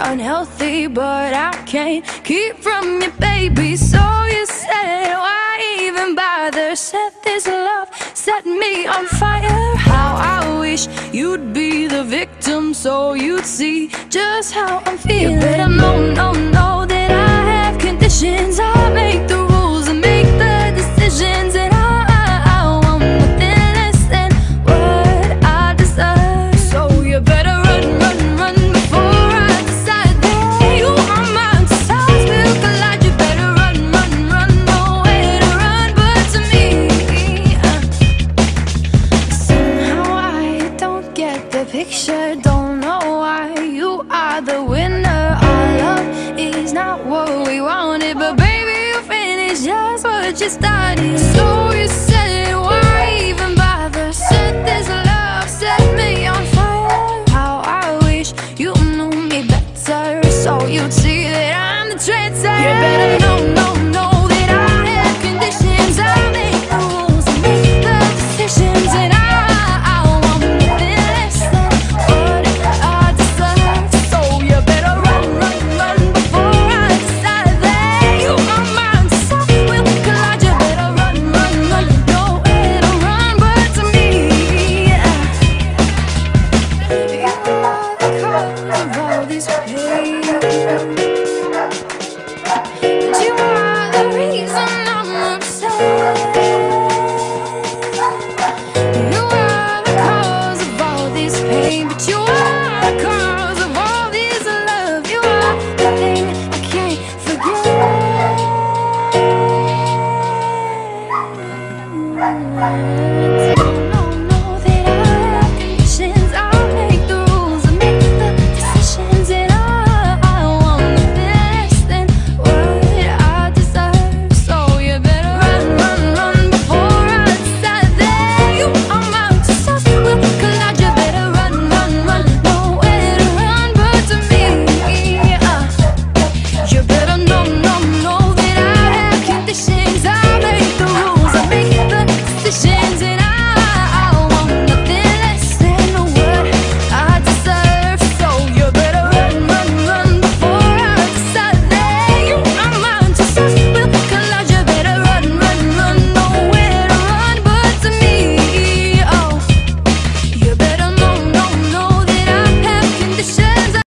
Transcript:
unhealthy, but I can't keep from you, baby. So you said, why even bother? Said this love set me on fire. How I wish you'd be the victim, so you'd see just how I'm feeling. You better know that I have conditions. I make the rules and make the decisions, and I want nothing less than what I deserve. So you better run before I decide that you are mine. Sides will collide. You better run, nowhere to run but to me. Somehow I don't get the picture, don't know why you are the winner. Our love is not what we wanted, but baby, you finished just what you started. So you said, why even bother? Said this love set me on fire. How I wish you knew me better, so you'd see that I'm the trendsetter. You better